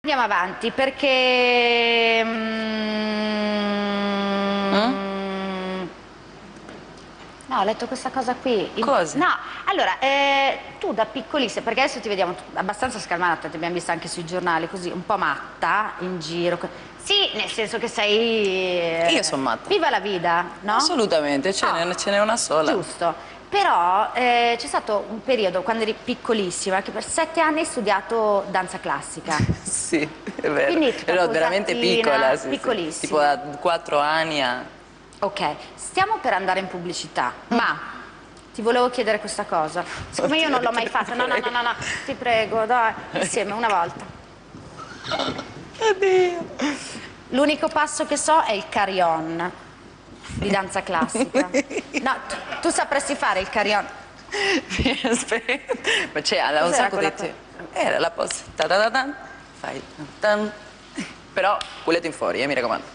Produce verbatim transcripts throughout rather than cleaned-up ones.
Andiamo avanti perché... Mm, Mm? No, ho letto questa cosa qui. Il- Cosa? No, allora, eh, tu da piccolissima, perché adesso ti vediamo abbastanza scalmanata, ti abbiamo vista anche sui giornali, così, un po' matta, in giro. Sì, nel senso che sei... eh, Io sono matta. Viva la vita, no? Assolutamente, ce n'è Ah, ce n'è una sola. Giusto. Però eh, c'è stato un periodo, quando eri piccolissima, che per sette anni hai studiato danza classica. Sì, è vero. Quindi tipo Ero veramente posatina, piccola, sì, sì. piccolissima. Tipo da quattro anni a... Ok, stiamo per andare in pubblicità, ma ti volevo chiedere questa cosa. Siccome io non l'ho mai fatta, no, no, no, no, no, ti prego, dai, insieme, una volta. Oddio. L'unico passo che so è il carillon di danza classica. No, tu, tu sapresti fare il carillon? Aspetta. Ma c'è un Cos'era sacco quella di... cosa? Era la posta. Ta-ta-ta-tan, fai tan. Però culetto in fuori, eh, mi raccomando.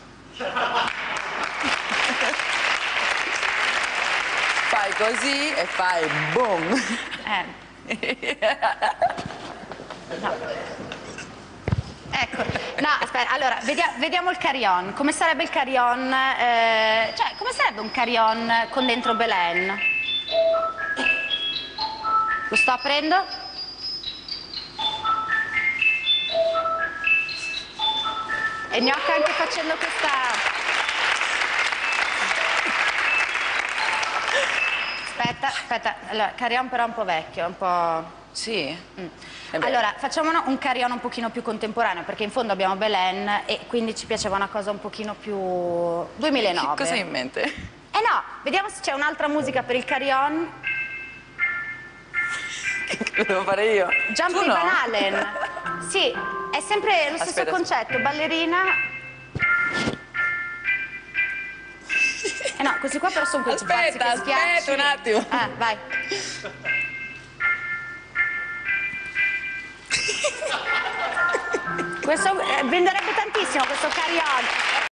Fai così e fai boom. Eh. No. Ecco, no, aspetta, allora, vedia- vediamo il carillon. Come sarebbe il carillon? eh, cioè, come sarebbe un carillon con dentro Belen? Lo sto aprendo? E gnocca anche facendo questa... Aspetta, aspetta, allora, carillon però è un po' vecchio, è un po'... Sì? Mm. Eh beh. Allora, facciamo una- un carillon un pochino più contemporaneo, perché in fondo abbiamo Belen e quindi ci piaceva una cosa un pochino più duemilanove. Cosa hai in mente? Eh no, vediamo se c'è un'altra musica per il carillon. Lo devo fare io? Jumping Tu no? Van Halen. Sì, è sempre lo stesso Aspetta, concetto, ballerina. Eh no, questi qua però sono quei pupazzi Aspetta, che aspetta schiacci. un attimo. Ah, vai. Questo eh, venderebbe tantissimo questo carillon.